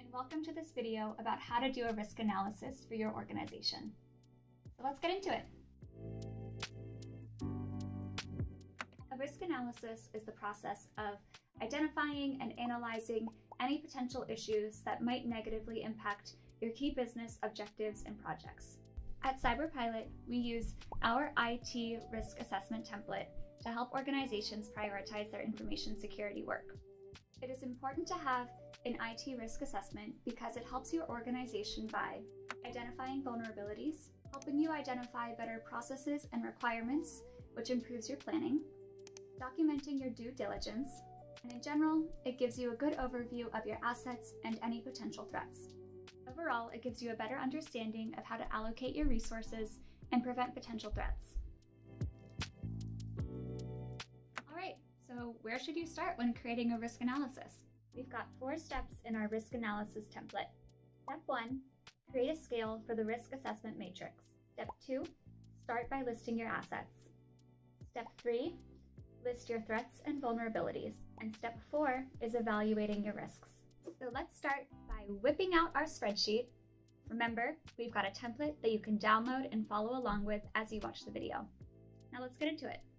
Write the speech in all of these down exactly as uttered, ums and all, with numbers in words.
and welcome to this video about how to do a risk analysis for your organization. So let's get into it. A risk analysis is the process of identifying and analyzing any potential issues that might negatively impact your key business objectives and projects. At CyberPilot, we use our I T risk assessment template to help organizations prioritize their information security work. It is important to have an I T risk assessment because it helps your organization by identifying vulnerabilities, helping you identify better processes and requirements, which improves your planning, documenting your due diligence, and in general, it gives you a good overview of your assets and any potential threats. Overall, it gives you a better understanding of how to allocate your resources and prevent potential threats. All right, so where should you start when creating a risk analysis? We've got four steps in our risk analysis template. Step one, create a scale for the risk assessment matrix. Step two, start by listing your assets. Step three, list your threats and vulnerabilities. And step four is evaluating your risks. So let's start by whipping out our spreadsheet. Remember, we've got a template that you can download and follow along with as you watch the video. Now let's get into it.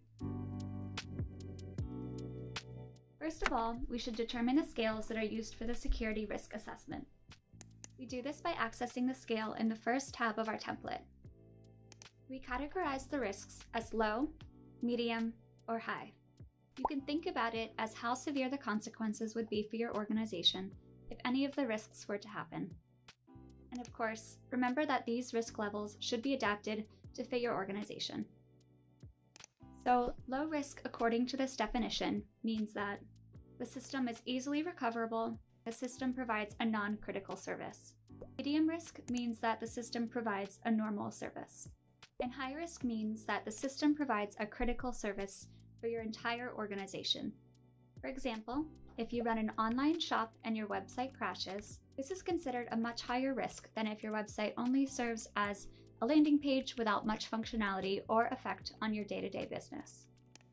First of all, we should determine the scales that are used for the security risk assessment. We do this by accessing the scale in the first tab of our template. We categorize the risks as low, medium, or high. You can think about it as how severe the consequences would be for your organization if any of the risks were to happen. And of course, remember that these risk levels should be adapted to fit your organization. So, low risk, according to this definition, means that the system is easily recoverable, the system provides a non-critical service. Medium risk means that the system provides a normal service. And high risk means that the system provides a critical service for your entire organization. For example, if you run an online shop and your website crashes, this is considered a much higher risk than if your website only serves as a landing page without much functionality or effect on your day-to-day business.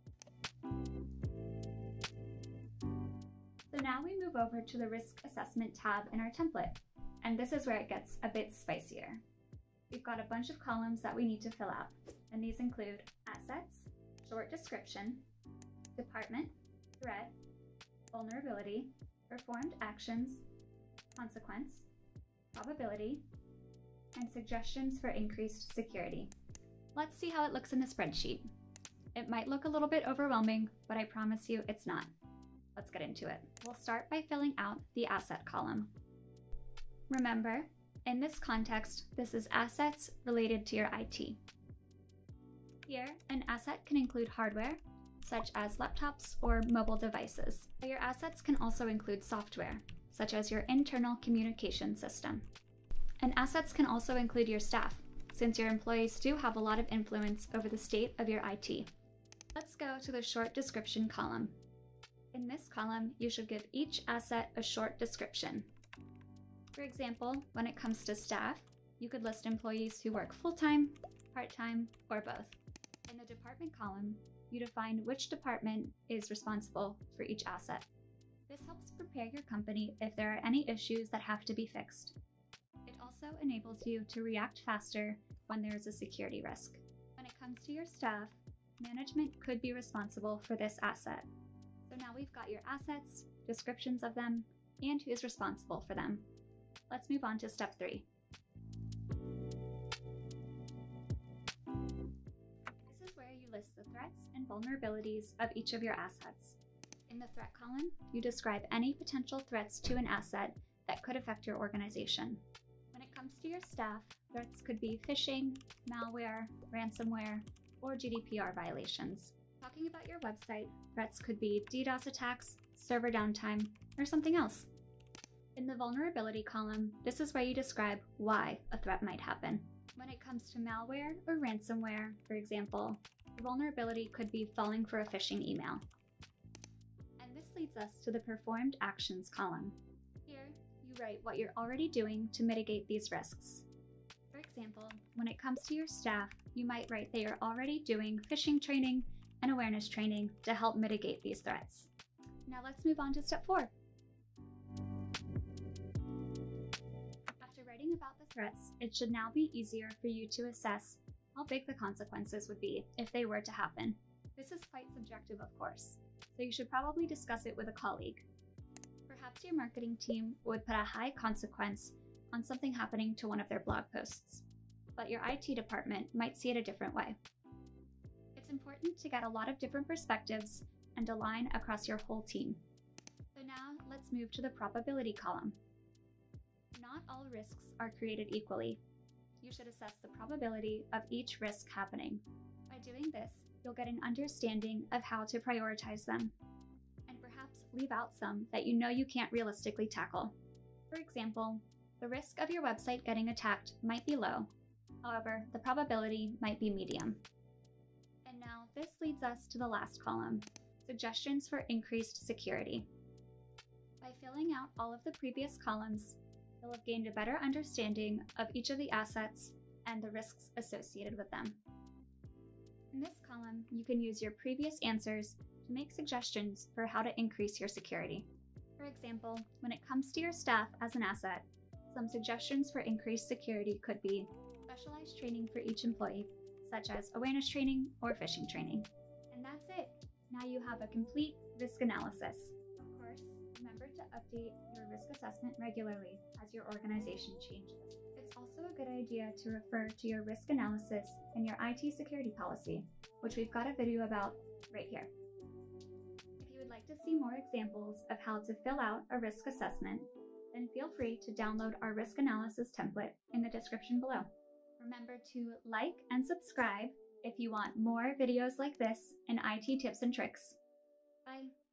So now we move over to the risk assessment tab in our template, and this is where it gets a bit spicier. We've got a bunch of columns that we need to fill out, and these include assets, short description, department, threat, vulnerability, performed actions, consequence, probability, and suggestions for increased security. Let's see how it looks in the spreadsheet. It might look a little bit overwhelming, but I promise you it's not. Let's get into it. We'll start by filling out the asset column. Remember, in this context, this is assets related to your I T. Here, an asset can include hardware, such as laptops or mobile devices. But your assets can also include software, such as your internal communication system. And assets can also include your staff, since your employees do have a lot of influence over the state of your I T. Let's go to the short description column. In this column, you should give each asset a short description. For example, when it comes to staff, you could list employees who work full-time, part-time, or both. In the department column, you define which department is responsible for each asset. This helps prepare your company if there are any issues that have to be fixed. It also enables you to react faster when there is a security risk. When it comes to your staff, management could be responsible for this asset. So now we've got your assets, descriptions of them, and who's responsible for them. Let's move on to step three. This is where you list the threats and vulnerabilities of each of your assets. In the threat column, you describe any potential threats to an asset that could affect your organization. When it comes to your staff, threats could be phishing, malware, ransomware, or G D P R violations. Talking about your website, threats could be DDoS attacks, server downtime, or something else. In the vulnerability column, this is where you describe why a threat might happen. When it comes to malware or ransomware, for example, the vulnerability could be falling for a phishing email. And this leads us to the performed actions column. Here, you write what you're already doing to mitigate these risks. For example, when it comes to your staff, you might write that you're already doing phishing training and awareness training to help mitigate these threats. Now let's move on to step four. about the threats, it should now be easier for you to assess how big the consequences would be if they were to happen. This is quite subjective, of course, so you should probably discuss it with a colleague. Perhaps your marketing team would put a high consequence on something happening to one of their blog posts, but your I T department might see it a different way. It's important to get a lot of different perspectives and align across your whole team. So now let's move to the probability column. Not all risks are created equally. You should assess the probability of each risk happening. By doing this, you'll get an understanding of how to prioritize them, and perhaps leave out some that you know you can't realistically tackle. For example, the risk of your website getting attacked might be low. However, the probability might be medium. And now this leads us to the last column, suggestions for increased security. By filling out all of the previous columns, you'll have gained a better understanding of each of the assets and the risks associated with them. In this column, you can use your previous answers to make suggestions for how to increase your security. For example, when it comes to your staff as an asset, some suggestions for increased security could be specialized training for each employee, such as awareness training or phishing training. And that's it. Now you have a complete risk analysis. Of course, remember to update your risk assessment regularly as your organization changes. It's also a good idea to refer to your risk analysis in your I T security policy, which we've got a video about right here. If you would like to see more examples of how to fill out a risk assessment, then feel free to download our risk analysis template in the description below. Remember to like and subscribe if you want more videos like this in I T tips and tricks. Bye!